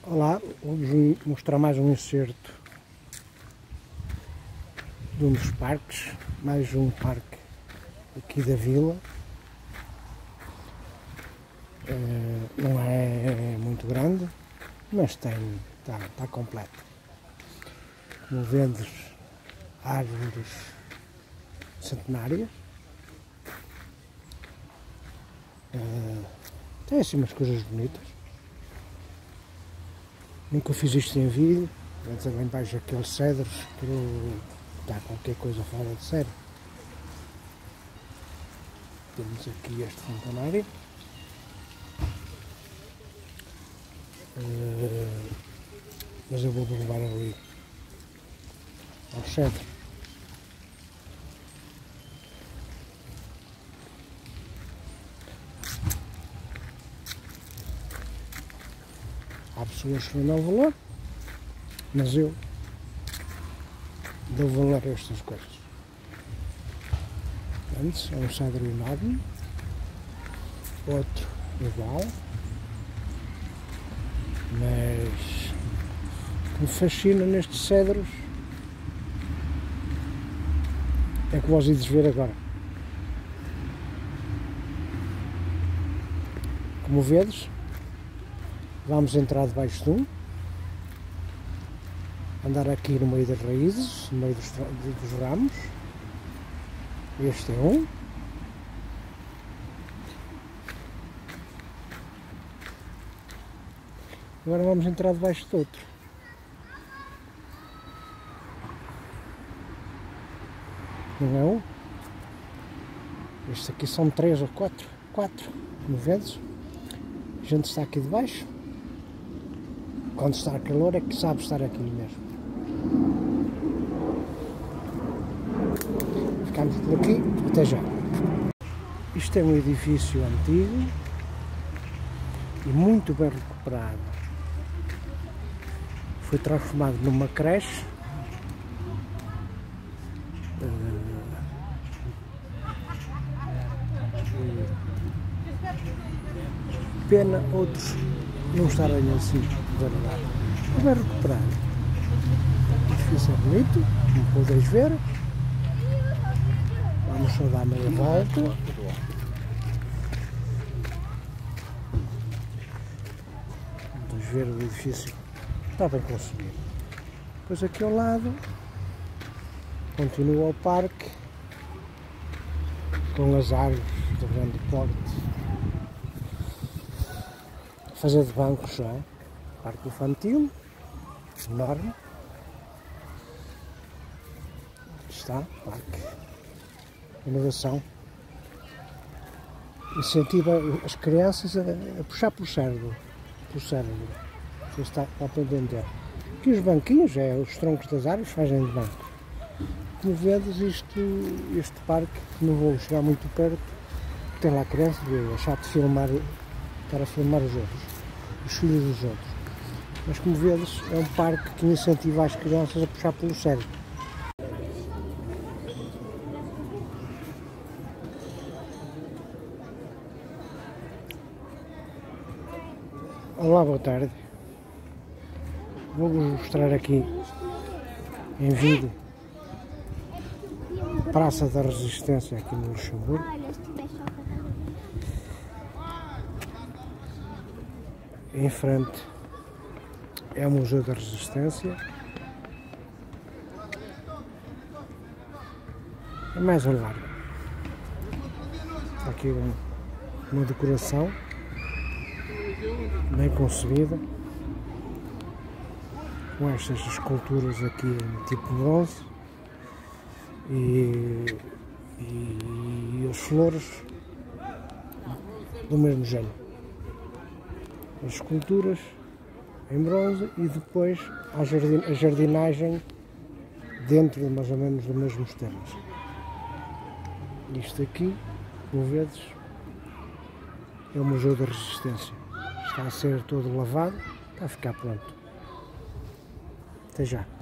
Olá, vou-vos mostrar mais um excerto de um dos parques, mais um parque aqui da vila. Não é muito grande, mas está completo. Como vês, árvores centenárias. Tem assim umas coisas bonitas. Nunca fiz isto em vídeo. Antes ali embaixo aqueles cedros, que está qualquer coisa fora de sério. Temos aqui este fontanário. Mas eu vou levar ali ao cedro. Há pessoas que não dão valor, mas eu dou valor a estas coisas. Antes é um cedro enorme, outro igual, mas o que me fascina nestes cedros é que vós ides ver agora. Como vedes, vamos entrar debaixo de um, andar aqui no meio das raízes, no meio dos ramos. Este é um. Agora vamos entrar debaixo de outro. Não é um? Este aqui são 3 ou 4. 4, como vedes? A gente está aqui debaixo. Quando está calor é que sabe estar aqui mesmo. Ficamos por aqui, até já. Isto é um edifício antigo e muito bem recuperado. Foi transformado numa creche. Pena outros não estarem assim guardados. É bem recuperado. O edifício é bonito, como podeis ver. Vamos só dar meia volta. Vamos ver o edifício. Está bem conseguido. Depois aqui ao lado continua o parque com as árvores de grande porte. Fazer de bancos, já é? Parque infantil, enorme. Aqui está, parque. Inovação. Incentiva as crianças a puxar pelo cérebro. Você está a entender. Aqui os banquinhos, os troncos das árvores fazem de banco. Como vedes, este parque, não vou chegar muito perto, tem lá crianças, é chato filmar, estar a filmar os outros, os filhos dos outros. Mas como vedes, é um parque que incentiva as crianças a puxar pelo cérebro. Olá, boa tarde. Vou-vos mostrar aqui em vídeo Praça da Resistência aqui no Luxemburgo. Em frente é o Museu da Resistência. É mais ao largo. Está aqui uma decoração bem concebida, com estas esculturas aqui em tipo bronze e as flores do mesmo género. As esculturas em bronze e depois a jardinagem dentro mais ou menos dos mesmos temas. Isto aqui, como vedes, é o Museu da Resistência. Está a ser todo lavado, está a ficar pronto. Até já.